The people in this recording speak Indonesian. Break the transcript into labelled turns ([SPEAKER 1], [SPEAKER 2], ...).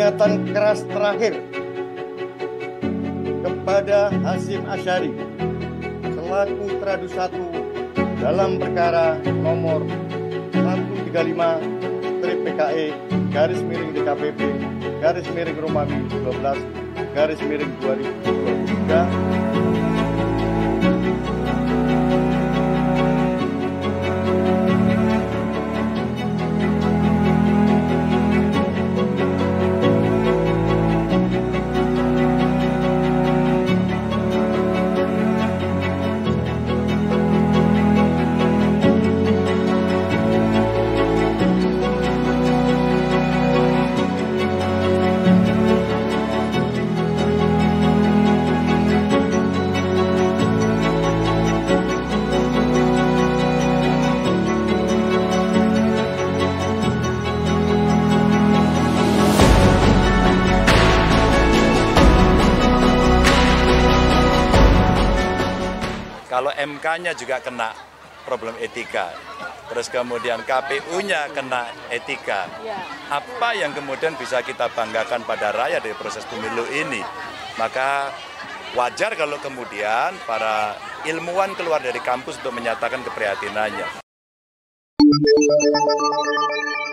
[SPEAKER 1] peringatan keras terakhir kepada Hasyim Asyari selaku Tradu 1 dalam perkara nomor 135/PKE/Romawi 12/2023.
[SPEAKER 2] Kalau MK-nya juga kena problem etika, terus kemudian KPU-nya kena etika, apa yang kemudian bisa kita banggakan pada rakyat dari proses pemilu ini? Maka wajar kalau kemudian para ilmuwan keluar dari kampus untuk menyatakan keprihatinannya.